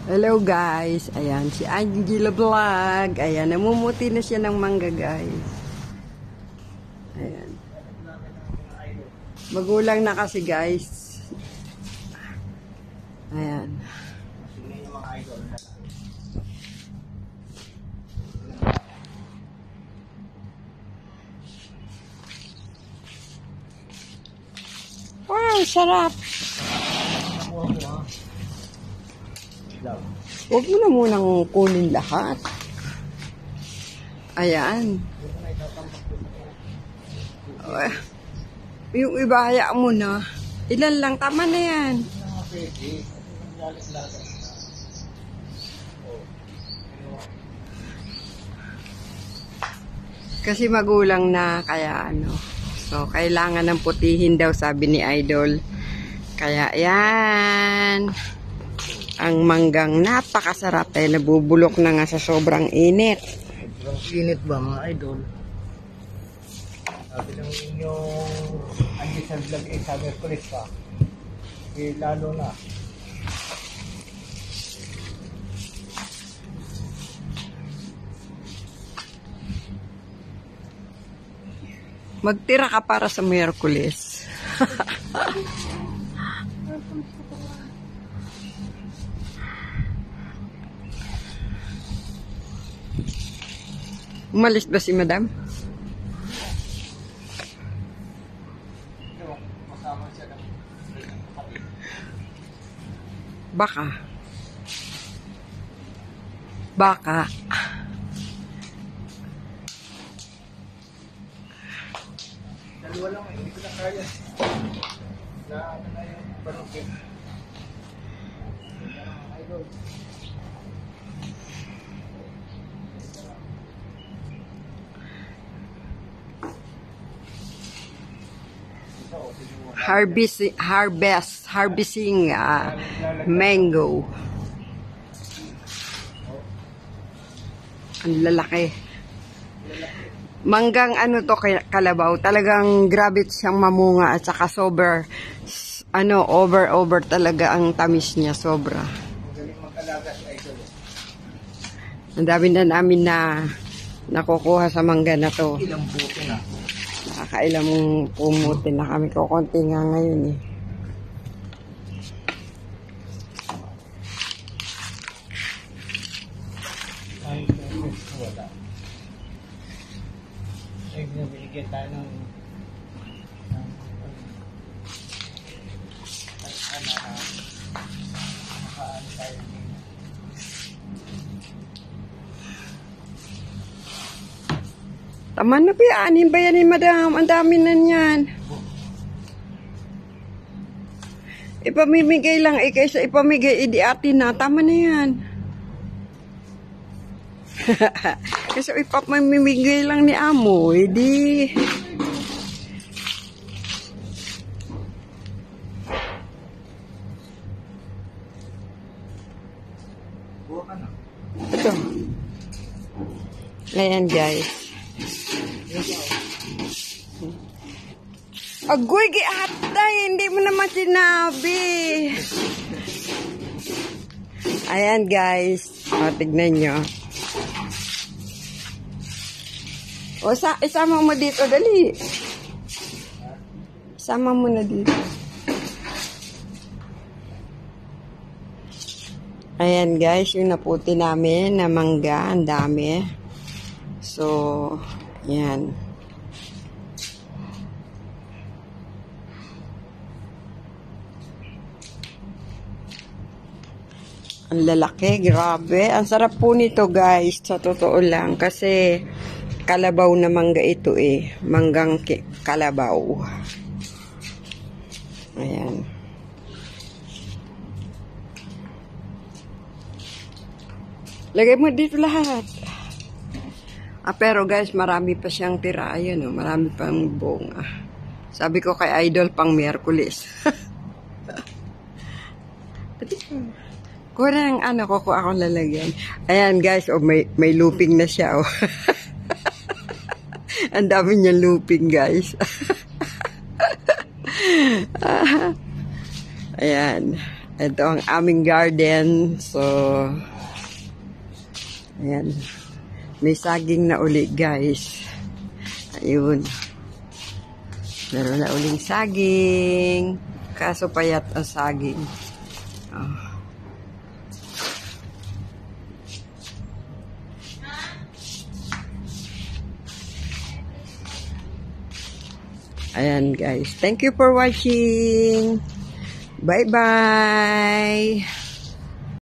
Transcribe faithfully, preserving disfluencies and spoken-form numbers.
Hello guys, ayan si Angela Vlog. Ayan, namumuti na siya ng mangga guys. Ayan. Magulang na kasi guys. Ayan. Wow, sarap. Huwag mo na munang kunin lahat. Ayan. Uh, yung iba, hayaan mo na. Ilan lang, tama na yan. Kasi magulang na, kaya ano. So, kailangan ng putihin daw, sabi ni Idol. Kaya, yan. Ang manggang napakasarap eh, nabubulok na nga sa sobrang init. Sobrang init ba mga idol? Sabi lang inyong andi sa vlog eh, sabi ko rin pa. Eh, lalo na. Magtira ka para sa Miyerkules. Umalis ba si Madam? Baka. Baka. Dalawa lang, hindi ko na kaya. Na ano na yung panukit. Idol. Harvest, harvest, harvesting uh, mango. Ang lalaki. Manggang ano to kalabaw. Talagang grabe siyang mamunga at saka sober, ano, over, over talaga ang tamis niya. Sobra. Ang dami na namin na nakukuha sa mangga na to. Ilang buto na. Nakakailang pumuti na kami. Kukunti nga ngayon eh. Ay, wala. Ay, binibigyan tayo ng Tama na pa, anin ba yan ni Madam? Ang dami na niyan. Ipamimigay lang eh, kaysa ipamigay, idi atin na. Tama na yan. Kasi ipamimigay lang ni Amo, edi. Ito. Ayan guys. Agoy, giatay, hindi mo naman sinabi. Ayan guys, o tignan nyo. O sa isama mo dito, dali. Isama mo na dito. Ayan guys, yung naputi namin na mangga, ang dami. So, yan. Ang lalaki, grabe. Ang sarap po nito guys, sa totoo lang. Kasi kalabaw na mangga ito eh. Manggang kalabaw. Ayan. Lagay mo dito lahat. Ah, pero guys, marami pa siyang tira. Ayan o, marami pang bunga. Sabi ko kay Idol, pang Miyerkules. Kuha na ng ano, kukuha akong lalagyan. Ayan guys, oh, may, may looping na siya. Oh. Ang dami niyang looping guys. Ayan. Ito ang aming garden. So, ayan. May saging na uli, guys. Ayun. Meron na uling saging. Kaso payat ang saging. Oh. Ayan, guys. Thank you for watching. Bye-bye.